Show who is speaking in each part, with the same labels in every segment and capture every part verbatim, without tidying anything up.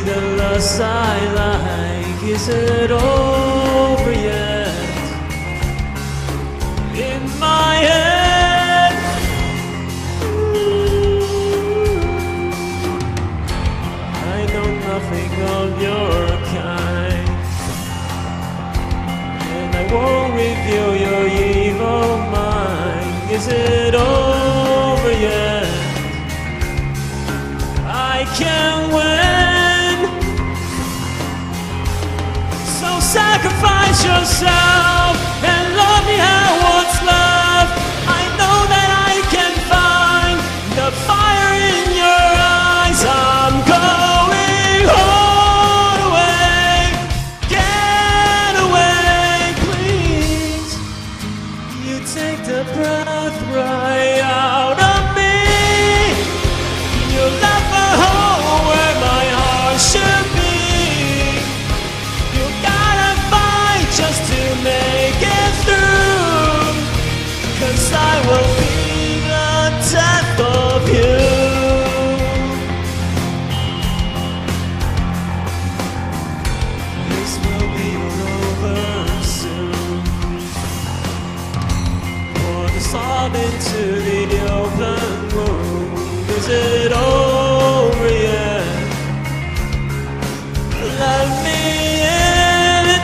Speaker 1: the lust I like, is it over yet? In my head, I know nothing of your kind, and I won't reveal your evil mind. Is it over yet? I can't win, so sacrifice yourself and love me how once loved. I know that I can find the fire in your eyes. I'm going all the way. Get away, please. You take the breath right out of me. You left a hole where my heart should be. You gotta fight just to make it through, 'cause I will be the death of you. This will be over soon. Pour the salt into the open wound. Is it over yet? Let me in.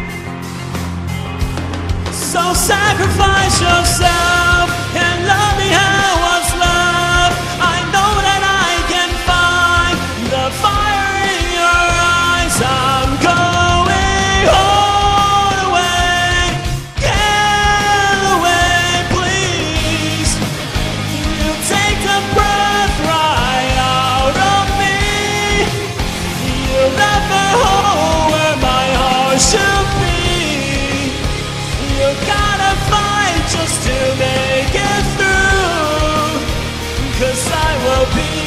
Speaker 1: So sacrifice yourself and love me how was loved. I know that I can find the fire in your eyes. I'm going all the way. Get away, please. You take the breath right out of me. You left a hole where my heart should be. You gotta fight just to make it through, 'cause I will be